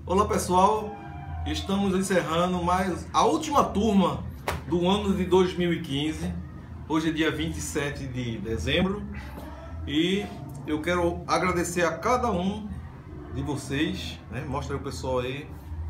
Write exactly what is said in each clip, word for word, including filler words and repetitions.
Olá pessoal, estamos encerrando mais a última turma do ano de dois mil e quinze. Hoje é dia vinte e sete de dezembro e eu quero agradecer a cada um de vocês, né? Mostra aí o pessoal aí,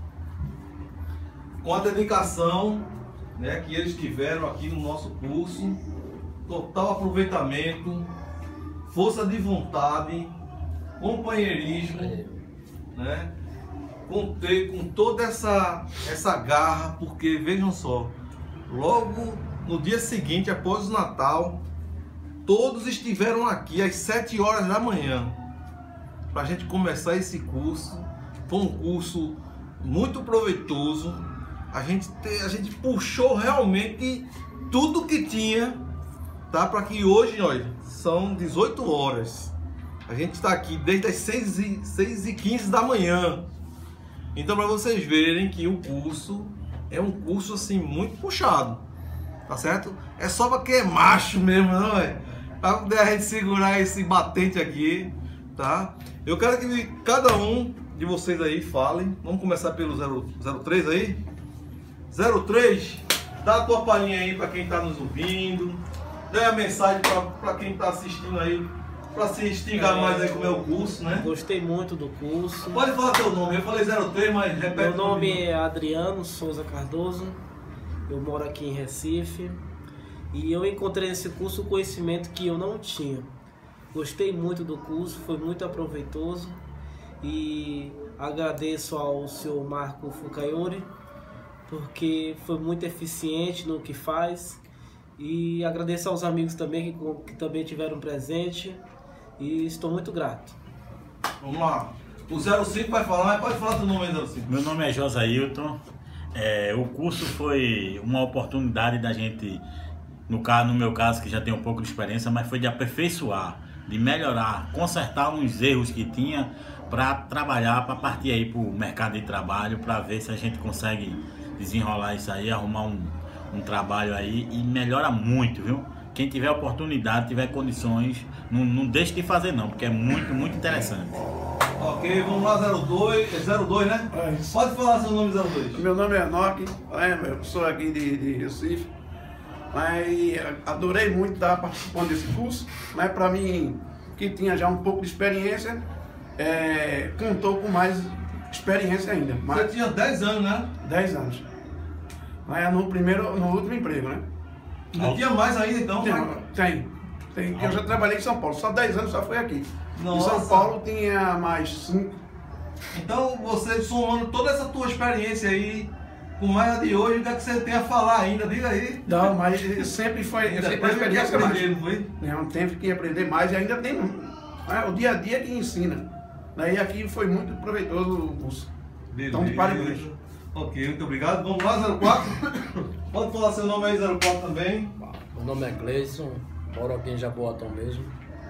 com a dedicação, né, que eles tiveram aqui no nosso curso, total aproveitamento, força de vontade, companheirismo, né? Com, ter, com toda essa, essa garra, porque vejam só, logo no dia seguinte, após o Natal, todos estiveram aqui às sete horas da manhã para a gente começar esse curso. Foi um curso muito proveitoso. A gente, te, a gente puxou realmente tudo que tinha, tá? Para que hoje, olha, são dezoito horas. A gente está aqui desde as seis e quinze da manhã. Então, para vocês verem que o curso é um curso assim muito puxado, tá certo? É só para quem é macho mesmo, não é? Para poder a gente segurar esse batente aqui, tá? Eu quero que cada um de vocês aí falem. Vamos começar pelo zero três aí. zero três, dá a tua palhinha aí para quem está nos ouvindo. Dê a mensagem para quem está assistindo aí, para se instigar é, mais aí com o meu curso, né? Gostei muito do curso. Pode falar teu nome, eu falei zero três, mas repete. Meu nome é Adriano Souza Cardoso, eu moro aqui em Recife e eu encontrei nesse curso um conhecimento que eu não tinha. Gostei muito do curso, foi muito aproveitoso e agradeço ao senhor Marco Fucaioli, porque foi muito eficiente no que faz, e agradeço aos amigos também que, que também tiveram presente. E estou muito grato. Vamos lá. O zero cinco vai falar, mas pode falar teu nome aí, zero cinco. Meu nome é Josailton. É, o curso foi uma oportunidade da gente, no, caso, no meu caso, que já tem um pouco de experiência, mas foi de aperfeiçoar, de melhorar, consertar uns erros que tinha para trabalhar, para partir aí para o mercado de trabalho, para ver se a gente consegue desenrolar isso aí, arrumar um, um trabalho aí, e melhora muito, viu? Quem tiver oportunidade, tiver condições, não, não deixe de fazer não, porque é muito, muito interessante. Ok, vamos lá, zero dois, zero dois, né? É isso. Pode falar seu nome, zero dois. Meu nome é Enoque, eu sou aqui de, de Recife, mas adorei muito estar participando desse curso, mas para mim, que tinha já um pouco de experiência, é, contou com mais experiência ainda. Mas você tinha dez anos, né? dez anos. Mas no primeiro, no último emprego, né? Não tinha mais ainda, então? Tem, tem. tem. Eu já trabalhei em São Paulo, só dez anos só foi aqui. Nossa. Em São Paulo tinha mais cinco. Então, você somando toda essa tua experiência aí, com mais a de hoje, o que é que você tem a falar ainda? Diga aí. Não, mas sempre foi ainda sempre a experiência mais. Aprender, não foi? Não, teve que aprender mais e ainda tem é, o dia a dia que ensina. Daí aqui foi muito proveitoso o curso. Beleza. Então, de parabéns. Ok, muito obrigado. Vamos lá, zero quatro. Pode falar seu nome aí, zero quatro também. Meu nome é Gleison, moro aqui em Jaboatão mesmo.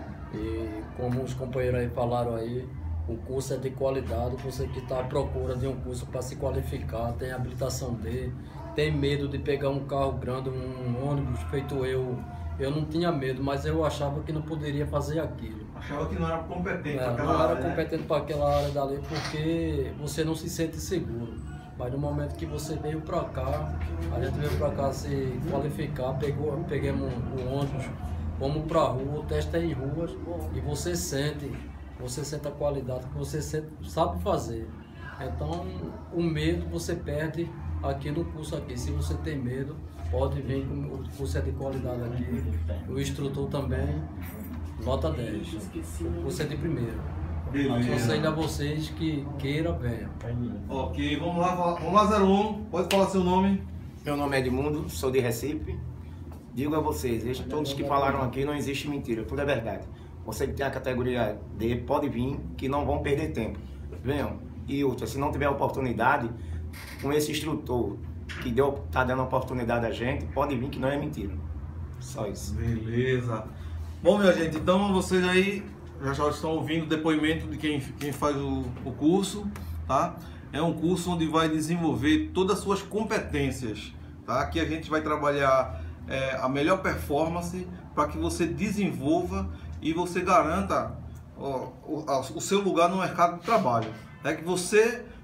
E como os companheiros aí falaram aí, o curso é de qualidade. Você que está à procura de um curso para se qualificar, tem habilitação D, tem medo de pegar um carro grande, um ônibus, feito eu. Eu não tinha medo, mas eu achava que não poderia fazer aquilo. Achava que não era competente é, para aquela Não área, era competente, né, para aquela área dali, porque você não se sente seguro. Mas no momento que você veio para cá, a gente veio para cá se qualificar, pegou, pegamos o ônibus, fomos para a rua, o teste é em ruas, e você sente, você sente a qualidade que você sente, sabe fazer. Então, o medo você perde aqui no curso aqui. Se você tem medo, pode vir, com o curso é de qualidade aqui. O instrutor também, nota dez. O curso é de primeira. Aconselho a vocês que queiram, venham. Ok, vamos lá, vamos lá, zero um. Pode falar seu nome. Meu nome é Edmundo, sou de Recife. Digo a vocês, todos que falaram aqui, não existe mentira, tudo é verdade. Você que tem a categoria D, pode vir, que não vão perder tempo. Venham. E outra, se não tiver oportunidade, com esse instrutor que deu, tá dando oportunidade a gente, pode vir, que não é mentira. Só isso. Beleza. Bom, minha gente, então vocês aí já, já estão ouvindo o depoimento de quem, quem faz o, o curso, tá? É um curso onde vai desenvolver todas as suas competências, tá? Aqui a gente vai trabalhar é, a melhor performance para que você desenvolva e você garanta ó, o, o seu lugar no mercado de trabalho. É que você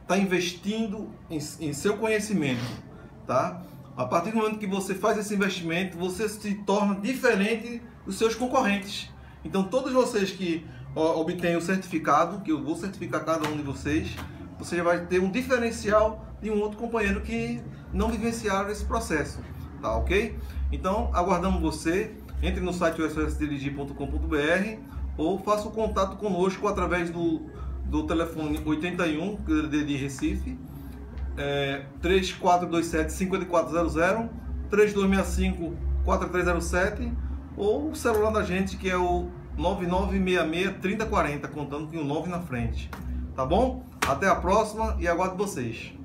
está investindo em, em seu conhecimento, tá? A partir do momento que você faz esse investimento, você se torna diferente dos seus concorrentes. Então, todos vocês que ó, obtêm o certificado, que eu vou certificar cada um de vocês, você já vai ter um diferencial de um outro companheiro que não vivenciaram esse processo, tá ok? Então, aguardamos você. Entre no site s o s dirigir ponto com ponto b r ou faça o contato conosco através do, do telefone oitenta e um de, de Recife, é, três quatro dois sete, cinco quatro zero zero, três dois seis cinco, quatro três zero sete ou o celular da gente que é o nove nove seis seis, três zero quatro zero, contando com o nove na frente. Tá bom? Até a próxima e aguardo vocês.